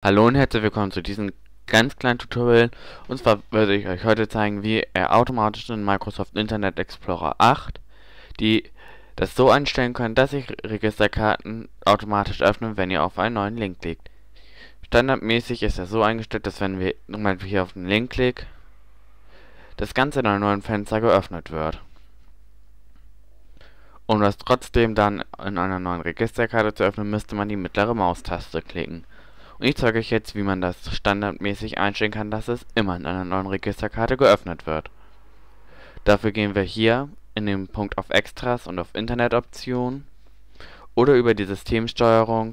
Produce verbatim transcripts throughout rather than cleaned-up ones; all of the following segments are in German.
Hallo und herzlich willkommen zu diesem ganz kleinen Tutorial. Und zwar werde ich euch heute zeigen, wie ihr automatisch in Microsoft Internet Explorer acht die das so einstellen könnt, dass sich Registerkarten automatisch öffnen, wenn ihr auf einen neuen Link klickt. Standardmäßig ist das so eingestellt, dass wenn wir nochmal hier auf den Link klicken, das Ganze in einem neuen Fenster geöffnet wird. Um das trotzdem dann in einer neuen Registerkarte zu öffnen, müsste man die mittlere Maustaste klicken. Und ich zeige euch jetzt, wie man das standardmäßig einstellen kann, dass es immer in einer neuen Registerkarte geöffnet wird. Dafür gehen wir hier in den Punkt auf Extras und auf Internetoptionen oder über die Systemsteuerung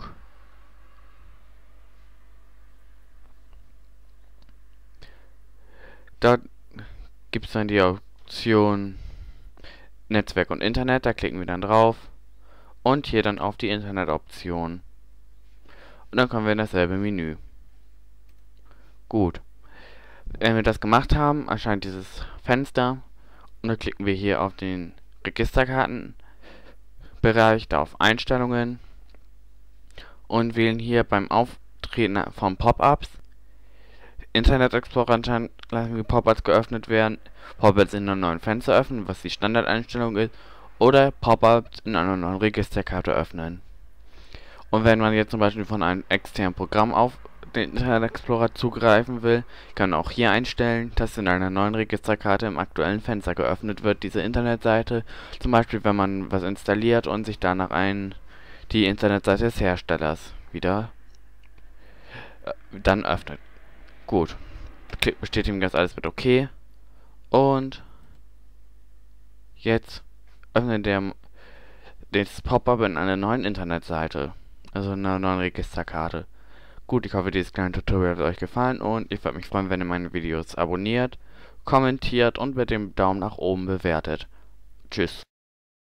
dort gibt es dann die Option Netzwerk und Internet, da klicken wir dann drauf und hier dann auf die Internetoption. Und dann kommen wir in dasselbe Menü. Gut. Wenn wir das gemacht haben, erscheint dieses Fenster und dann klicken wir hier auf den Registerkartenbereich, da auf Einstellungen und wählen hier beim Auftreten von Pop-ups Internet Explorer lassen wir Pop-ups geöffnet werden, Pop-ups in einem neuen Fenster öffnen, was die Standardeinstellung ist, oder Pop-ups in einer neuen Registerkarte öffnen. Und wenn man jetzt zum Beispiel von einem externen Programm auf den Internet Explorer zugreifen will, kann man auch hier einstellen, dass in einer neuen Registerkarte im aktuellen Fenster geöffnet wird, diese Internetseite. Zum Beispiel, wenn man was installiert und sich danach ein die Internetseite des Herstellers wieder äh, dann öffnet. Gut. Bestätigen das alles mit OK. Und jetzt öffnet der das Pop-up in einer neuen Internetseite. Also in einer neuen Registerkarte. Gut, ich hoffe, dieses kleine Tutorial hat euch gefallen und ich würde mich freuen, wenn ihr meine Videos abonniert, kommentiert und mit dem Daumen nach oben bewertet. Tschüss.